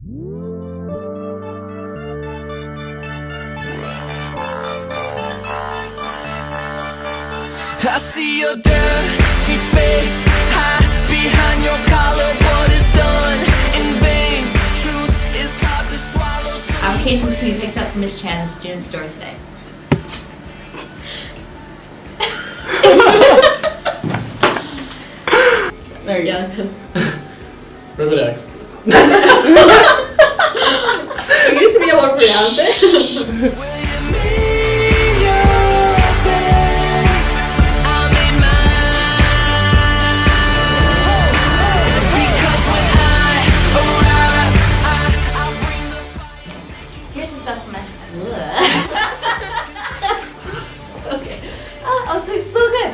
I see your dirty face, hide behind your collar. What is done in vain? Truth is hard to swallow. Applications can be picked up from Ms. Chan's student store today. There you go. Ribbit X. You used to be able to pronounce it. Here's the specimen. Okay. Oh, it's so good.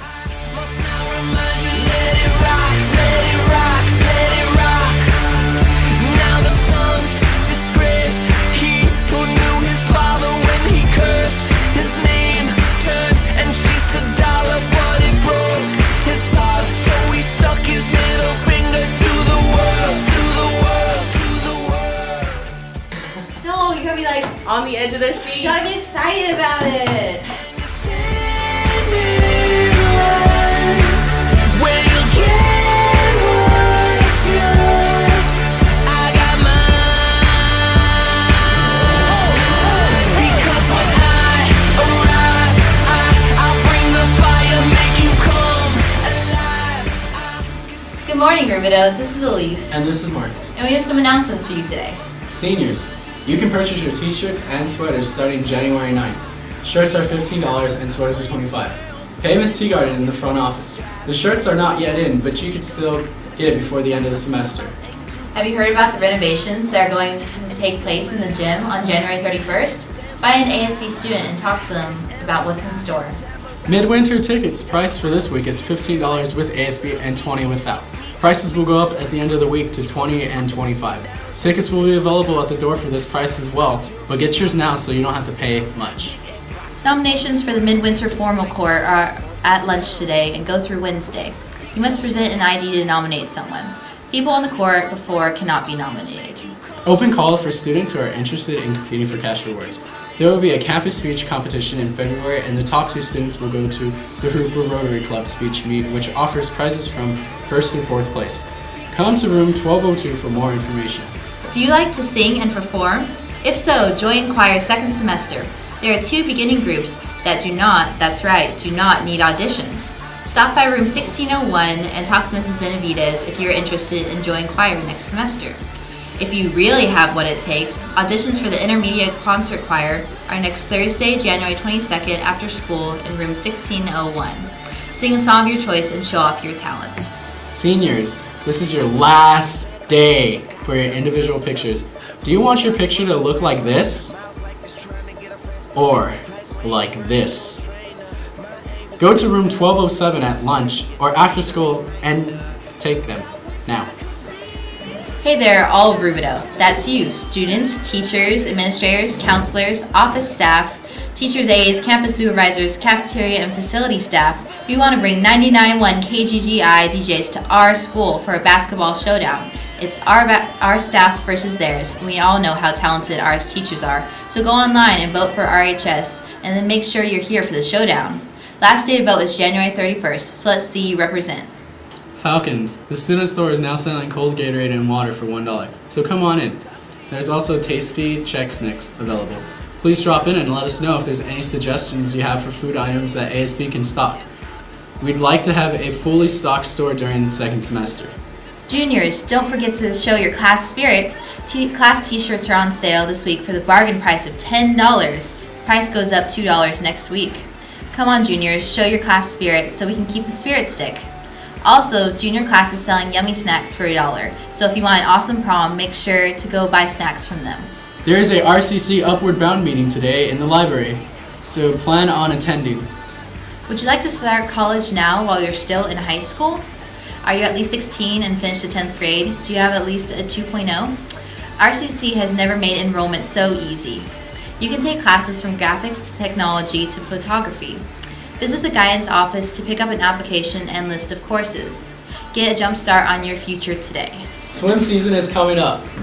No, you gotta be like On the edge of their seat. you gotta be excited about it. Good morning, Rivido. This is Elise. And this is Marcus. And we have some announcements for you today. Seniors, you can purchase your t-shirts and sweaters starting January 9th. Shirts are $15 and sweaters are $25. Pay Ms. Teagarden in the front office. The shirts are not yet in, but you could still get it before the end of the semester. Have you heard about the renovations that are going to take place in the gym on January 31st? Find an ASB student and talk to them about what's in store. Midwinter tickets price for this week is $15 with ASB and $20 without. Prices will go up at the end of the week to $20 and $25. Tickets will be available at the door for this price as well, but get yours now so you don't have to pay much. Nominations for the Midwinter Formal Court are at lunch today and go through Wednesday. You must present an ID to nominate someone. People on the court before cannot be nominated. Open call for students who are interested in competing for cash rewards. There will be a campus speech competition in February, and the top 2 students will go to the Hooper Rotary Club speech meet, which offers prizes from 1st through 4th place. Come to room 1202 for more information. Do you like to sing and perform? If so, join choir second semester. There are 2 beginning groups that do not need auditions. Stop by room 1601 and talk to Mrs. Benavides if you're interested in joining choir next semester. If you really have what it takes, auditions for the intermediate concert choir are next Thursday, January 22nd after school in room 1601. Sing a song of your choice and show off your talent. Seniors, this is your last day for your individual pictures. Do you want your picture to look like this? Or like this? Go to room 1207 at lunch or after school and take them now. Hey there, all of Rubidoux. That's you, students, teachers, administrators, counselors, office staff, teachers' aides, campus supervisors, cafeteria and facility staff. We want to bring 99.1 KGGI DJs to our school for a basketball showdown. It's our staff versus theirs, and we all know how talented our teachers are. So go online and vote for RHS, and then make sure you're here for the showdown. Last day to vote is January 31st, so let's see you represent. Falcons, the student store is now selling cold Gatorade and water for $1, so come on in. There's also tasty Chex Mix available. Please drop in and let us know if there's any suggestions you have for food items that ASB can stock. We'd like to have a fully stocked store during the second semester. Juniors, don't forget to show your class spirit. Class t-shirts are on sale this week for the bargain price of $10. The price goes up $2 next week. Come on, juniors, show your class spirit so we can keep the spirit stick. Also, junior class is selling yummy snacks for $1, so if you want an awesome prom, make sure to go buy snacks from them. There is a RCC Upward Bound meeting today in the library, so plan on attending. Would you like to start college now while you're still in high school? Are you at least 16 and finished the 10th grade? Do you have at least a 2.0? RCC has never made enrollment so easy. You can take classes from graphics to technology to photography. Visit the guidance office to pick up an application and list of courses. Get a jump start on your future today. Swim season is coming up.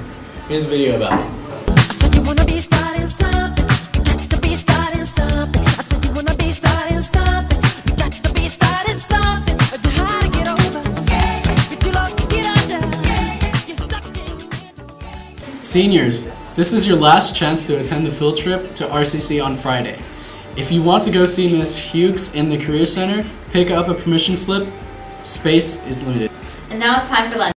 Here's a video about it. I said you wanna be starting something. You got to be starting something. I said you wanna be starting something. You got to be starting something. But you hard to get over. You're too low to get under. You're stuck in the middle. Seniors, this is your last chance to attend the field trip to RCC on Friday. If you want to go see Miss Hughes in the Career Center, pick up a permission slip. Space is limited. And now it's time for lunch.